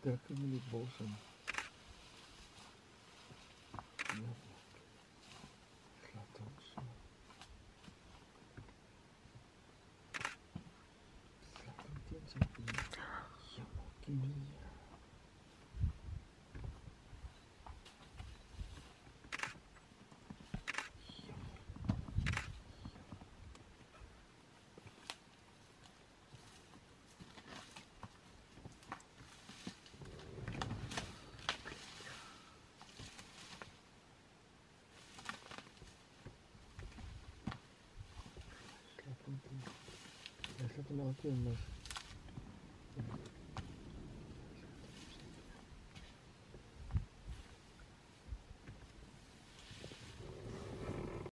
Lekker meneer Bossen. Ja, laat ons. Laat hem tien zijn bier. Ja, knie. Laat hem elke keer mis.